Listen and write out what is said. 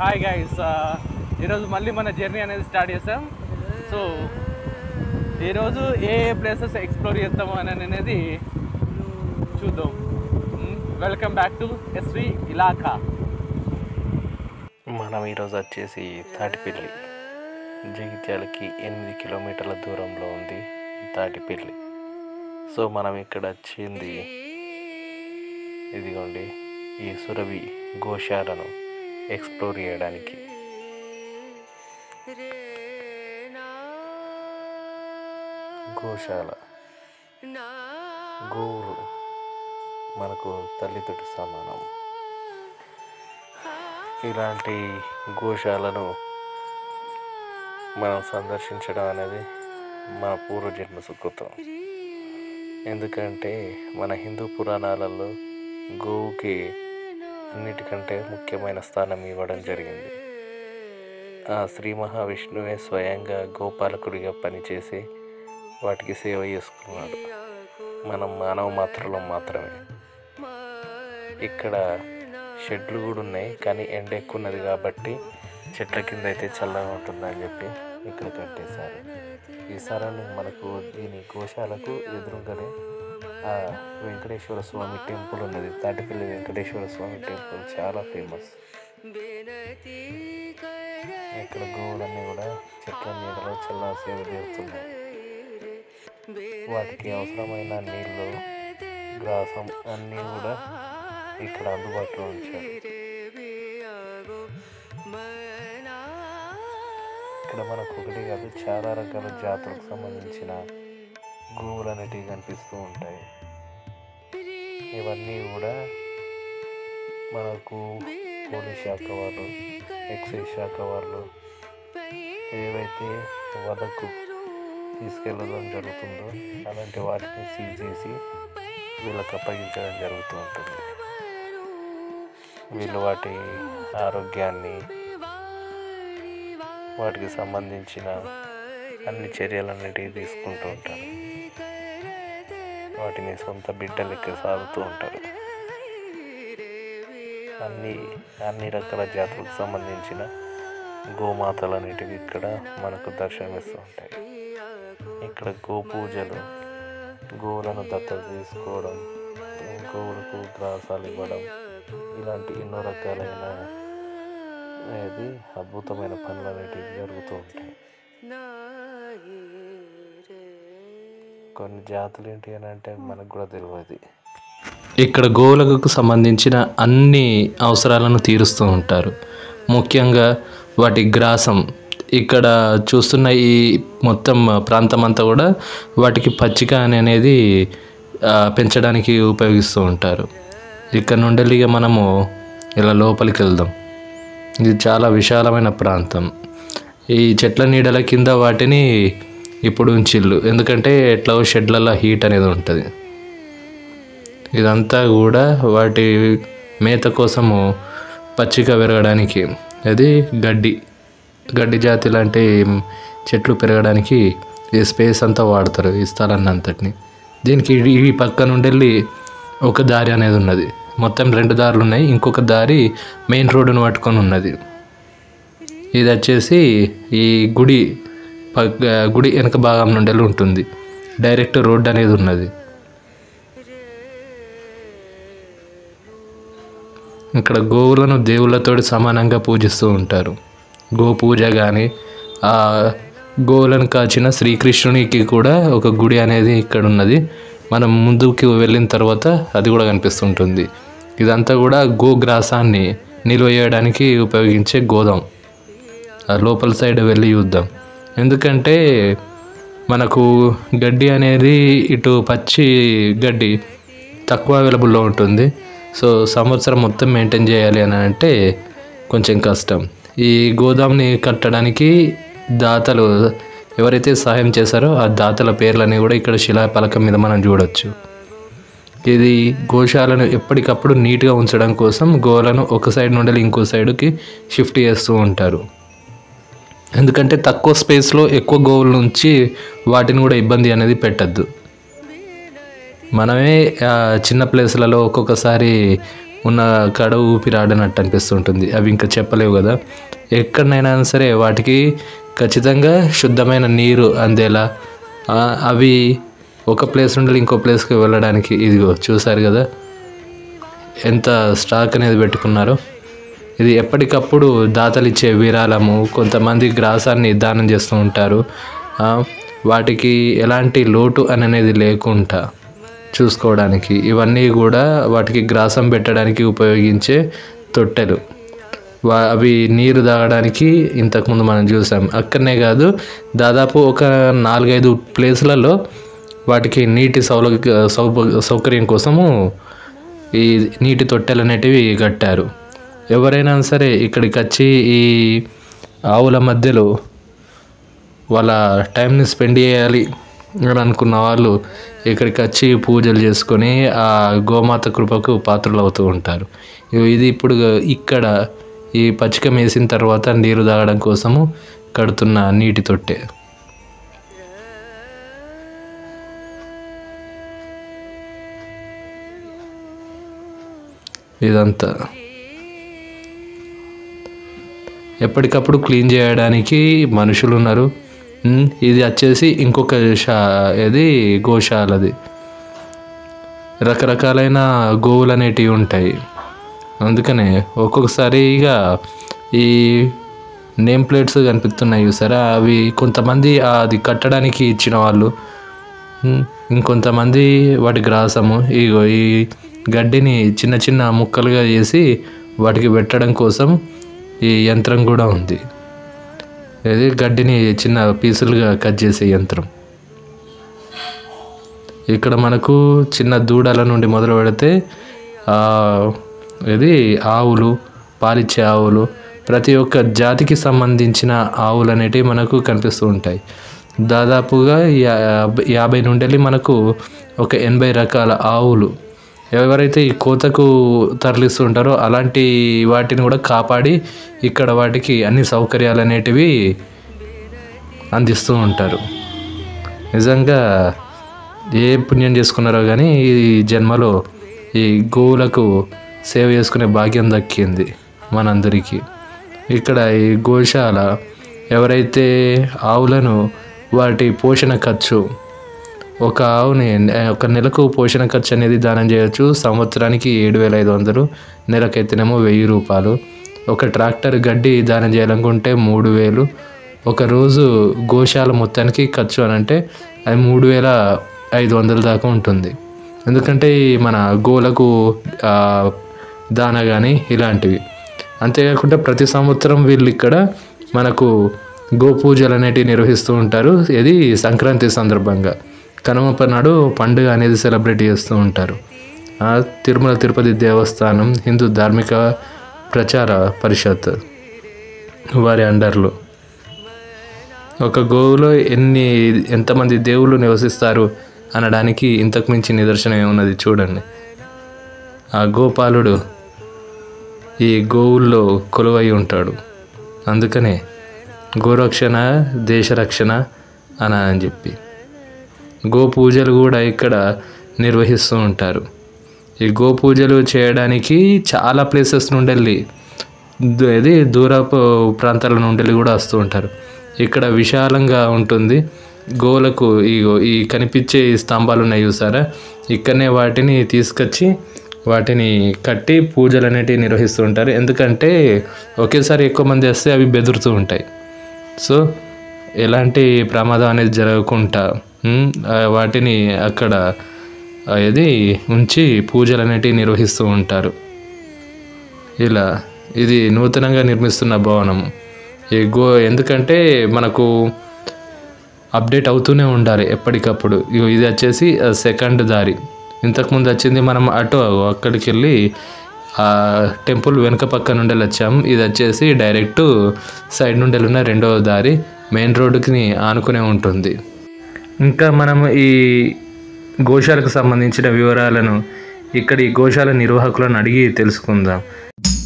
Hi guys, ఈరోజు మళ్ళీ మన జర్నీ అనేది స్టార్ట్ చేసాం. సో ఈరోజు ఏ ప్లేసెస్ ఎక్స్ప్లోర్ చేస్తాము అనేది చూద్దాం. Welcome back to S V Ilaka. మనం ఈరోజు వచ్చేసి తాటిపల్లి, జగిత్యాలకి 8 కిలోమీటర్ల దూరంలో ఉంది తాటిపల్లి. సో మనం ఇక్కడ వచ్చింది ఇదిగోండి ఈ సురభి గోశాలను ఎక్స్ప్లోర్ చేయడానికి. గోశాల గోవులు మనకు తల్లితోటి సమానం. ఇలాంటి గోశాలను మనం సందర్శించడం అనేది మన పూర్వజన్మ సుకృతం. ఎందుకంటే మన హిందూ పురాణాలలో గోవుకి అన్నిటికంటే ముఖ్యమైన స్థానం ఇవ్వడం జరిగింది. ఆ శ్రీ మహావిష్ణువే స్వయంగా గోపాలకుడిగా పనిచేసి వాటికి సేవ చేసుకున్నాడు. మనం మానవ మాత్రలం మాత్రమే. ఇక్కడ షెడ్లు కూడా ఉన్నాయి, కానీ ఎండ ఎక్కువ ఉన్నది కాబట్టి చెట్ల కింద అయితే చల్లగా ఉంటుందని చెప్పి ఇక్కడ కట్టేశారు. ఈ సరౌండింగ్ మనకు దీని గోశాలకు ఎదురుగానే వెంకటేశ్వర స్వామి టెంపుల్ ఉన్నది. తాటిపల్లి వెంకటేశ్వర స్వామి టెంపుల్ చాలా ఫేమస్. ఇక్కడ గోవులన్నీ కూడా చెట్ల నీడలో చల్ల సేవ చేస్తున్నాయి. వాటికి అవసరమైన నీళ్ళు, గ్రాసం అన్నీ కూడా ఇక్కడ అందుబాటులో ఉంచారు. ఇక్కడ మనకు ఒకటి కాదు, చాలా రకాల జాతులకు సంబంధించిన గోవులు అనేటివి కనిపిస్తూ ఉంటాయి. ఇవన్నీ కూడా మనకు పోలీస్ శాఖ వాళ్ళు, ఎక్సైజ్ శాఖ వాళ్ళు ఏవైతే వదకు తీసుకెళ్ళడం జరుగుతుందో అలాంటి వాటిని సీజ్ చేసి వీళ్ళకి అప్పగించడం జరుగుతూ ఉంటుంది. వీళ్ళు వాటి ఆరోగ్యాన్ని, వాటికి సంబంధించిన అన్ని చర్యలన్నిటికీ తీసుకుంటూ ఉంటారు. వాటిని సొంత బిడ్డలకి సాగుతూ ఉంటారు. అన్ని రకాల జాతులకు సంబంధించిన గోమాతలు అనేటివి ఇక్కడ మనకు దర్శనమిస్తూ ఉంటాయి. ఇక్కడ గోపూజలు, గోవులను దత్తత తీసుకోవడం, గోవులకు గ్రాసాలు ఇవ్వడం, ఇలాంటి ఎన్నో రకాలైన అద్భుతమైన పనులు అనేటివి జరుగుతూ ఉంటాయి. కొన్ని జాతులు ఏంటి అని అంటే మనకు కూడా తెలియదు. ఇక్కడ గోవులకు సంబంధించిన అన్ని అవసరాలను తీరుస్తూ ఉంటారు. ముఖ్యంగా వాటి గ్రాసం, ఇక్కడ చూస్తున్న ఈ మొత్తం ప్రాంతం అంతా కూడా వాటికి పచ్చిక అనేది పెంచడానికి ఉపయోగిస్తూ ఉంటారు. ఇక్కడ నుండి మనము ఇలా లోపలికి వెళ్దాం. ఇది చాలా విశాలమైన ప్రాంతం. ఈ చెట్ల నీడల కింద వాటిని ఇప్పుడు ఉంచిల్లు, ఎందుకంటే ఎట్లా షెడ్లలో హీట్ అనేది ఉంటుంది. ఇదంతా కూడా వాటి మేత కోసము పచ్చిక పెరగడానికి, అది గడ్డి జాతి లాంటి చెట్లు పెరగడానికి ఈ స్పేస్ అంతా వాడతారు, ఈ స్థలాన్ని అంతటిని. దీనికి ఈ పక్క నుండి ఒక దారి అనేది ఉన్నది. మొత్తం 2 దారులు ఉన్నాయి. ఇంకొక దారి మెయిన్ రోడ్డును పట్టుకొని ఉన్నది. ఇది వచ్చేసి ఈ గుడి వెనక భాగం నుండి ఉంటుంది. డైరెక్ట్ రోడ్ అనేది ఉన్నది. ఇక్కడ గోవులను దేవుళ్ళతో సమానంగా పూజిస్తూ ఉంటారు. గో పూజ కానీ, ఆ గోవులను కాచిన శ్రీకృష్ణునికి కూడా ఒక గుడి అనేది ఇక్కడ ఉన్నది. మనం ముందుకు వెళ్ళిన తర్వాత అది కూడా కనిపిస్తుంటుంది. ఇదంతా కూడా గోగ్రాసాన్ని నిల్వ చేయడానికి ఉపయోగించే గోదాం. ఆ లోపల సైడ్ వెళ్ళి చూద్దాం. ఎందుకంటే మనకు గడ్డి అనేది ఇటు పచ్చి గడ్డి తక్కువ అవైలబుల్లో ఉంటుంది. సో సంవత్సరం మొత్తం మెయింటైన్ చేయాలి అని అంటే కొంచెం కష్టం. ఈ గోదాంని కట్టడానికి దాతలు ఎవరైతే సహాయం చేశారో ఆ దాతల పేర్లని కూడా ఇక్కడ శిలాఫలకం మీద మనం చూడొచ్చు. ఇది గోశాలను ఎప్పటికప్పుడు నీట్గా ఉంచడం కోసం గోవులను ఒక సైడ్ నుండి ఇంకో సైడ్కి షిఫ్ట్ చేస్తూ ఉంటారు. ఎందుకంటే తక్కువ స్పేస్లో ఎక్కువ గోవుల నుంచి వాటిని కూడా ఇబ్బంది అనేది పెట్టద్దు. మనమే చిన్న ప్లేస్లలో ఒక్కొక్కసారి ఉన్న కాడ ఊపిరాడనట్టు అనిపిస్తుంటుంది. అవి ఇంకా చెప్పలేవు కదా. ఎక్కడనైనా సరే వాటికి ఖచ్చితంగా శుద్ధమైన నీరు అందేలా అవి ఒక ప్లేస్ నుండి ఇంకో ప్లేస్కి వెళ్ళడానికి ఇదిగో చూసారు కదా ఎంత స్టాక్ అనేది పెట్టుకున్నారో. ఇది ఎప్పటికప్పుడు దాతలు ఇచ్చే విరాళము, కొంతమంది గ్రాసాన్ని దానం చేస్తూ ఉంటారు. వాటికి ఎలాంటి లోటు అనేది లేకుండా చూసుకోవడానికి ఇవన్నీ కూడా వాటికి గ్రాసం పెట్టడానికి ఉపయోగించే తొట్టెలు. అవి నీరు తాగడానికి ఇంతకుముందు మనం చూసాం. అక్కడనే కాదు, దాదాపు ఒక 4-5 ప్లేసులలో వాటికి నీటి సౌకర్యం కోసము ఈ నీటి తొట్టెలు అనేటివి కట్టారు. ఎవరైనా సరే ఇక్కడికి వచ్చి ఈ ఆవుల మధ్యలో వాళ్ళ టైంని స్పెండ్ చేయాలి అని అనుకున్న వాళ్ళు ఇక్కడికి వచ్చి పూజలు చేసుకొని ఆ గోమాత కృపకు పాత్రలు అవుతూ ఉంటారు. ఇది ఇప్పుడు ఇక్కడ ఈ పచ్చిక వేసిన తర్వాత నీరు తాగడం కోసము కడుతున్న నీటి తొట్టె. ఇదంతా ఎప్పటికప్పుడు క్లీన్ చేయడానికి మనుషులు ఉన్నారు. ఇది వచ్చేసి ఇంకొక ఇది గోశాలది. రకరకాలైన గోవులు అనేటివి ఉంటాయి. అందుకనే ఒక్కొక్కసారి ఇక ఈ నేమ్ ప్లేట్స్ కనిపిస్తున్నాయి సరే, అవి కొంతమంది అది కట్టడానికి ఇచ్చిన వాళ్ళు, ఇంకొంతమంది వాటి గ్రాసము ఈ గడ్డిని చిన్న చిన్న ముక్కలుగా చేసి వాటికి పెట్టడం కోసం ఈ యంత్రం కూడా ఉంది. ఇది గడ్డిని చిన్న పీసులుగా కట్ చేసే యంత్రం. ఇక్కడ మనకు చిన్న దూడల నుండి మొదలు పెడితే ఇది ఆవులు, పాలిచ్చే ఆవులు, ప్రతి ఒక్క జాతికి సంబంధించిన ఆవులు అనేటివి మనకు కనిపిస్తూ ఉంటాయి. దాదాపుగా 50 నుండి మనకు ఒక 80 రకాల ఆవులు ఎవరైతే ఈ కోతకు తరలిస్తూ ఉంటారో అలాంటి వాటిని కూడా కాపాడి ఇక్కడ వాటికి అన్ని సౌకర్యాలు అనేటివి అందిస్తూ ఉంటారు. నిజంగా ఏ పుణ్యం చేసుకున్నారో కానీ ఈ జన్మలో ఈ గోవులకు సేవ చేసుకునే భాగ్యం దక్కింది మనందరికీ. ఇక్కడ ఈ గోశాల ఎవరైతే ఆవులను వాటి పోషణ ఖర్చు, ఒక ఆవుని ఒక నెలకు పోషణ ఖర్చు అనేది దానం చేయొచ్చు. సంవత్సరానికి 7,500, నెలకైతేనేమో 1000 రూపాయలు. ఒక ట్రాక్టర్ గడ్డి దానం చేయాలనుకుంటే 3,000. ఒక రోజు గోశాల మొత్తానికి ఖర్చు అని అంటే అది 3,500 దాకా ఉంటుంది. ఎందుకంటే మన గోలకు దాన కానీ ఇలాంటివి. అంతేకాకుండా ప్రతి సంవత్సరం వీళ్ళు ఇక్కడ మనకు గోపూజలు అనేటివి నిర్వహిస్తూ ఉంటారు. ఇది సంక్రాంతి సందర్భంగా కనుమ నాడు పండుగ అనేది సెలబ్రేట్ చేస్తూ ఉంటారు. తిరుమల తిరుపతి దేవస్థానం హిందూ ధార్మిక ప్రచార పరిషత్ వారి అండర్లో ఒక గోవులో ఎంతమంది దేవుళ్ళు నివసిస్తారు అనడానికి ఇంతకు మించి నిదర్శనం ఏమున్నది చూడండి. ఆ గోపాలుడు ఈ గోవుల్లో కొలువై ఉంటాడు. అందుకనే గోరక్షణ దేశరక్షణ అని చెప్పి గోపూజలు కూడా ఇక్కడ నిర్వహిస్తూ ఉంటారు. ఈ గోపూజలు చేయడానికి చాలా ప్లేసెస్ నుండి ఇది దూరపు ప్రాంతాల నుండి కూడా వస్తూ ఉంటారు. ఇక్కడ విశాలంగా ఉంటుంది. గోవులకు ఈ కనిపించే స్తంభాలు ఉన్నాయి చూసారా, ఇక్కడనే వాటిని తీసుకొచ్చి వాటిని కట్టి పూజలు అనేటివి నిర్వహిస్తూ ఉంటారు. ఎందుకంటే ఒకేసారి ఎక్కువ మంది వస్తే అవి బెదురుతూ ఉంటాయి. సో ఎలాంటి ప్రమాదం అనేది జరగకుండా వాటిని అక్కడ ఉంచి పూజలు అనేటివి నిర్వహిస్తూ ఉంటారు. ఇలా ఇది నూతనంగా నిర్మిస్తున్న భవనం. ఎందుకంటే మనకు అప్డేట్ అవుతూనే ఉండాలి ఎప్పటికప్పుడు. ఇది వచ్చేసి సెకండ్ దారి. ఇంతకుముందు వచ్చింది మనం అక్కడికి వెళ్ళి ఆ టెంపుల్ వెనుక పక్క నుండి వచ్చాము. ఇది వచ్చేసి డైరెక్ట్ సైడ్ నుండి ఉన్న రెండవ దారి, మెయిన్ రోడ్డుకి ఆనుకునే ఉంటుంది. ఇంకా మనము ఈ గోశాలకు సంబంధించిన వివరాలను ఇక్కడ ఈ గోశాల నిర్వాహకులను అడిగి తెలుసుకుందాం.